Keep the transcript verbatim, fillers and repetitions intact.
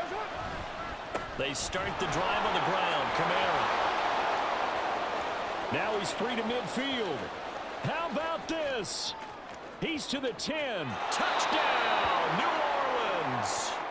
They start the drive on the ground. Kamara. Now he's free to midfield. How about this? He's to the ten. Touchdown, New Orleans.